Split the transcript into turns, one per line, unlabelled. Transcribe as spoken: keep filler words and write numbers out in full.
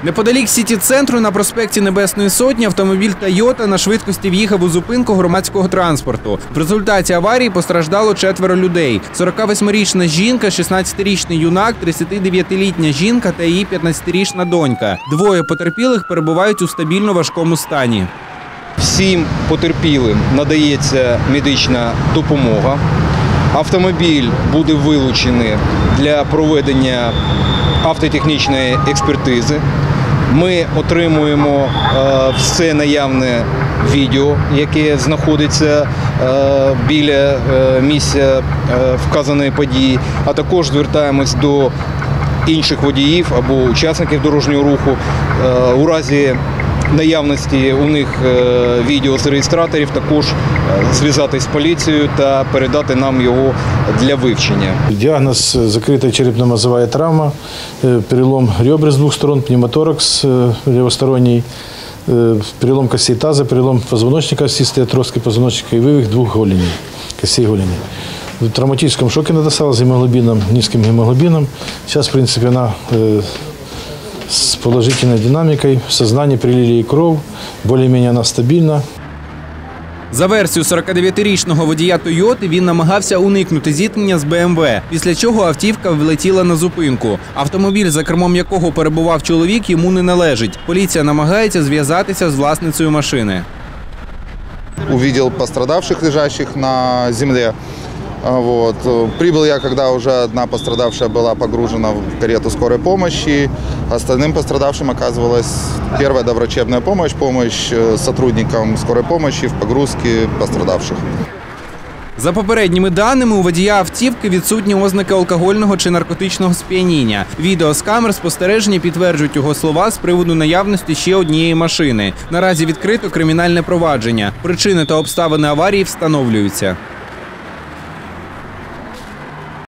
Неподалік сіті-центру на проспекті Небесної Сотні автомобіль «Тойота» на швидкості в'їхав у зупинку громадського транспорту. В результаті аварії постраждало четверо людей. сорокавосьмирічна жінка, шістнадцятирічний юнак, тридцятидев'ятилітня жінка та її п'ятнадцятирічна донька. Двоє потерпілих перебувають у стабільно важкому стані.
Всім потерпілим надається медична допомога. Автомобіль буде вилучений для проведення автотехнічної експертизи. Ми отримуємо е, все наявне відео, яке знаходиться е, біля е, місця е, вказаної події, а також звертаємось до інших водіїв або учасників дорожнього руху е, у разі наявності у них відео з реєстраторів, також зв'язатись з поліцією та передати нам його для вивчення.
Діагноз – закрита черепно-мозова травма, перелом ребер з двох сторон, пневмоторакс лівосторонній, перелом костей таза, перелом позвоночника, остистой отростки позвоночника і вивих двох голеней, костей голеней. В травматичному шокі надостала з гемоглобином, низьким гемоглобином. Зараз, в принципі, вона с положительной динамикой, в сознании прилили ей кров, более-менее она стабильна.
За версією сорокадев'ятирічного водія «Тойоти», він намагався уникнути зіткнення з Бе Ем Ве, після чого автівка влетіла на зупинку. Автомобіль, за кермом якого перебував чоловік, йому не належить. Поліція намагається зв'язатися з власницею машини.
Увидел пострадавших, лежащих на земле. Вот. Прибыл я, когда уже одна пострадавшая была погружена в карету скорой помощи. Остальным пострадавшим оказывалась первая доврачебная помощь, помощь сотрудникам скорой помощи в погрузке пострадавших.
За попередніми даними, у водія автівки відсутні ознаки алкогольного чи наркотичного сп'яніння. Відео з камер спостереження підтверджують його слова з приводу наявності ще однієї машини. Наразі відкрито кримінальне провадження. Причини та обставини аварії встановлюються.